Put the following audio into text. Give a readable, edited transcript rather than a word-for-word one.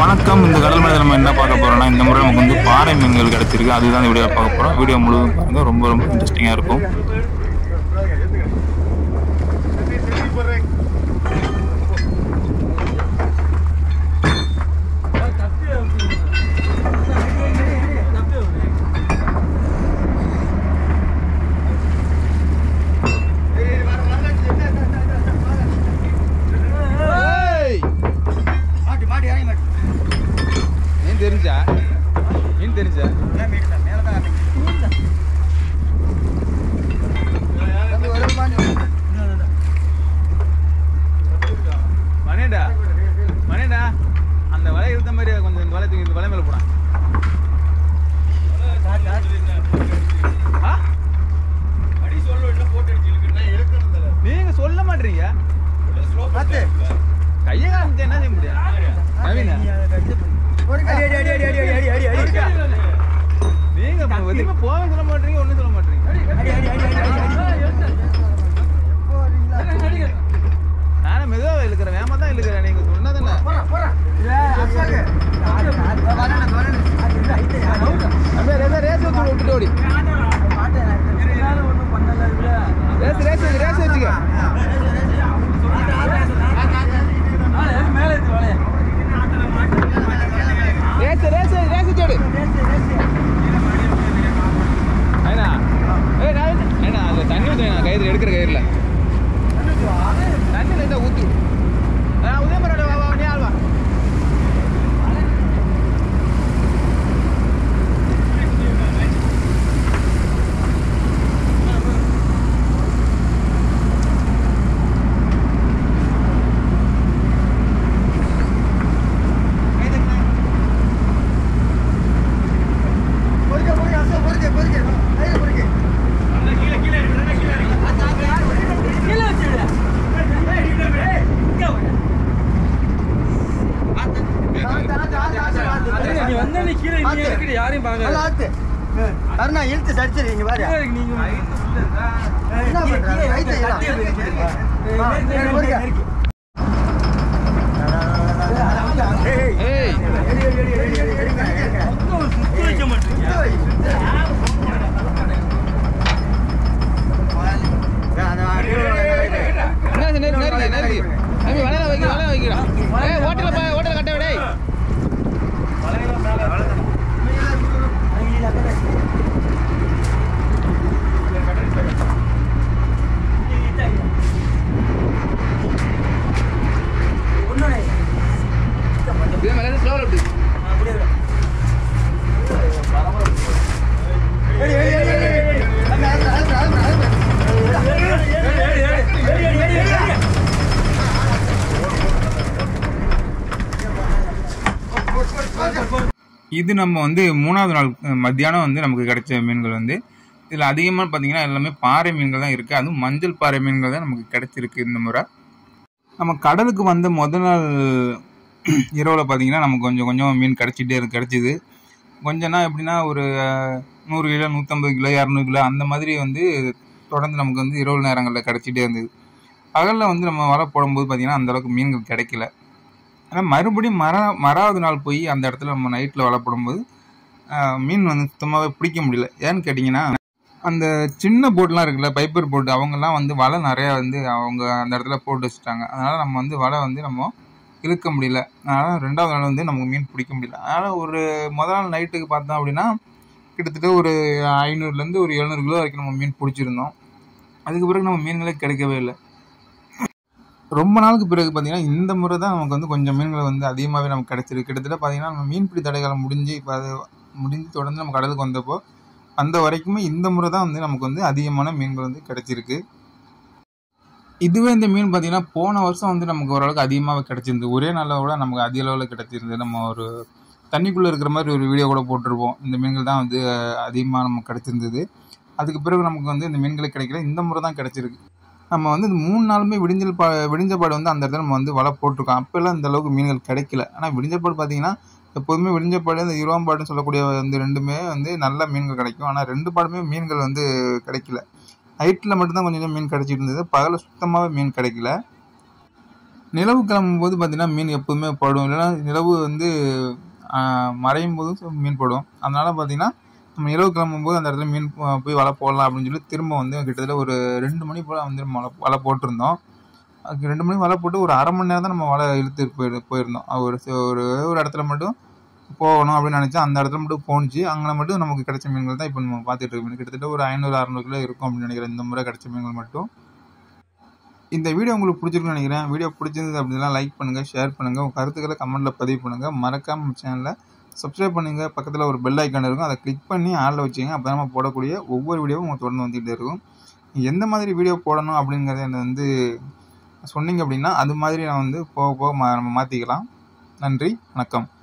வணக்கம். இந்த கடல் மனிதன் நம்ம என்ன பார்க்க போறோம்னா, இந்த முறை நமக்கு வந்து பாறை மீன்கள் கிடைச்சிருக்கு. அதுதான் இந்த வீடியோ பார்க்க போறோம். வீடியோ முழுவதும் பாருங்க, ரொம்ப ரொம்ப இன்ட்ரெஸ்டிங்கா இருக்கும். அந்த வலை இருந்த மாதிரி கொஞ்சம் இந்த வலை தூக்கி இந்த வலை மேல போனா நீங்க சொல்ல மாட்டீங்க. கையை காமிச்சு என்ன செய்ய முடியும்? நீங்க எதுவுமே போக சொல்ல மாட்டீங்க, ஒன்னும் சொல்ல மாட்டீங்க. நானும் மெதுவாக இழுக்கிறேன், வேமா தான் இழுக்கிறேன். நீங்க சொன்னதானே ரேஸ் வச்சு விட்டுட்டு ஓடி ரேஸ் வச்சுக்க. தண்ணி ஊற்றுவேன் கயிறு எடுக்கிற கயிறுல தண்ணி லைட்டா ஊற்றி உதயமரோட வா நீ ஆள்வா. யாரையும் பாக்க அருணா இழுத்து சடிச்சிருக்கீங்க பாரு. ஹோட்டல கட்ட விட இது நம்ம வந்து 3வது நாள் மத்தியானம் வந்து நமக்கு கிடைச்ச மீன்கள் வந்து இதில் அதிகமாக பார்த்தீங்கன்னா எல்லாமே பாறை மீன்கள் தான் இருக்குது. அதுவும் மஞ்சள் பாறை மீன்கள் தான் நமக்கு கிடைச்சிருக்கு. இந்த முறை நம்ம கடலுக்கு வந்த முதல் நாள் இரவில் பார்த்தீங்கன்னா நமக்கு கொஞ்சம் கொஞ்சம் மீன் கிடைச்சிது. கொஞ்சம்னா எப்படின்னா ஒரு 100 கிலோ 150 கிலோ 200 கிலோ அந்த மாதிரி வந்து தொடர்ந்து நமக்கு வந்து இரவு நேரங்களில் கிடைச்சிட்டே இருந்தது. பகலில் வந்து நம்ம வலை போடும்போது பார்த்தீங்கன்னா அந்தளவுக்கு மீன்கள் கிடைக்கல. ஆனால் மறுபடியும் மறாவது நாள் போய் அந்த இடத்துல நம்ம நைட்டில் வலை போடும்போது மீன் வந்து சுத்தமாகவே பிடிக்க முடியல. ஏன்னு கேட்டிங்கன்னா அந்த சின்ன போட்லாம் இருக்குல்ல, பைப்பர் போட்டு, அவங்கெல்லாம் வந்து வலை நிறையா வந்து அவங்க அந்த இடத்துல போட்டு வச்சுட்டாங்க. அதனால் நம்ம வந்து வலை வந்து நம்ம இழுக்க முடியல. அதனால் 2வது நாள் வந்து நமக்கு மீன் பிடிக்க முடியல. அதனால் ஒரு முதல் நாள் நைட்டுக்கு பார்த்தோம் அப்படின்னா கிட்டத்தட்ட ஒரு 500லேருந்து ஒரு 700 கிலோ வரைக்கும் நம்ம மீன் பிடிச்சிருந்தோம். அதுக்கு பிறகு நம்ம மீன்களே கிடைக்கவே இல்லை. ரொம்ப நாளுக்கு பிறகு பார்த்தீங்கன்னா இந்த முறை தான் நமக்கு வந்து கொஞ்சம் மீன்களை வந்து அதிகமாகவே நமக்கு கிடைச்சிருக்கு. கிட்டத்தட்ட பார்த்தீங்கன்னா நம்ம மீன்பிடி தடைகாலம் முடிஞ்சு இப்போ அது முடிஞ்சு தொடர்ந்து நம்ம கடலுக்கு வந்தப்போ அந்த வரைக்குமே இந்த முறை தான் வந்து நமக்கு வந்து அதிகமான மீன்கள் வந்து கிடைச்சிருக்கு. இதுவே இந்த மீன் பார்த்தீங்கன்னா போன வருஷம் வந்து நமக்கு ஓரளவுக்கு அதிகமாக கிடைச்சிருந்து. ஒரே நாளில் கூட நமக்கு அதிக அளவில் கிடைச்சிருந்து. நம்ம ஒரு தண்ணிக்குள்ளே இருக்கிற மாதிரி ஒரு வீடியோ கூட போட்டிருப்போம். இந்த மீன்கள் தான் வந்து அதிகமாக நமக்கு கிடைச்சிருந்தது. அதுக்கு பிறகு நமக்கு வந்து இந்த மீன்களே கிடைக்கல. இந்த முறை தான் கிடைச்சிருக்கு. நம்ம வந்து இந்த 3 நாளுமே விடிஞ்சபாடு வந்து அந்த இடத்துல நம்ம வந்து வலை போட்டிருக்கோம். அப்போல்லாம் இந்த அளவுக்கு மீன்கள் கிடைக்கல. ஆனால் விடிஞ்சபாடு பார்த்தீங்கன்னா எப்போதுமே விடிஞ்சபாடு இந்த இருவாம்பாடுன்னு சொல்லக்கூடிய வந்து 2மே வந்து நல்ல மீன்கள் கிடைக்கும். ஆனால் 2 பாடுமே மீன்கள் வந்து கிடைக்கல. நைட்டில் மட்டும்தான் கொஞ்சம் மீன் கிடைச்சிட்டு இருந்தது. பகலில் சுத்தமாகவே மீன் கிடைக்கல. நிலவு கிளம்பும்போது பார்த்தீங்கன்னா மீன் எப்போதுமே படும், இல்லைன்னா நிலவு வந்து மறையும் போதும் மீன் படும். அதனால பார்த்தீங்கன்னா நம்ம நிலவு கிளம்பும்போது அந்த இடத்துல மீன் போய் வலை போடலாம் அப்படின்னு சொல்லி திரும்ப வந்து கிட்டத்தட்ட ஒரு 2 மணி போல் வந்து வலை போட்டிருந்தோம். அதுக்கு 2 மணி வலை போட்டு ஒரு 1/2 மணி நேரம் தான் நம்ம வலை இழுத்து போயிருந்தோம். ஒரு இடத்துல மட்டும் போகணும் அப்படின்னு நினச்சா அந்த இடத்துல மட்டும் போணுச்சு. அங்கே மட்டும் நமக்கு கிடைச்ச மீன்கள் தான் இப்போ நம்ம பார்த்துட்டு இருக்கோம். கிட்டத்தட்ட ஒரு 500-600 கிலோ இருக்கும் அப்படின்னு நினைக்கிறேன் இந்த முறை கிடைச்ச மீன்கள் மட்டும். இந்த வீடியோ உங்களுக்கு பிடிச்சிருக்குன்னு நினைக்கிறேன். வீடியோ பிடிச்சிருந்தது அப்படின்னா லைக் பண்ணுங்கள், ஷேர் பண்ணுங்கள், உங்கள் கருத்துக்களை கமெண்ட்டில் பதிவு பண்ணுங்கள். மறக்காம நம்ம சேனலை சப்ஸ்கிரைப் பண்ணுங்கள். பக்கத்தில் ஒரு பெல் ஐக்கான் இருக்கும், அதை கிளிக் பண்ணி ஆளில் வச்சுங்க. அப்போ நம்ம போடக்கூடிய ஒவ்வொரு வீடியோவும் உங்களுக்கு தொடர்ந்து வந்துகிட்டே இருக்கும். எந்த மாதிரி வீடியோ போடணும் அப்படிங்கிறத என்னை வந்து சொன்னீங்க அப்படின்னா அது மாதிரி நான் வந்து போக போக நம்ம மாற்றிக்கலாம். நன்றி, வணக்கம்.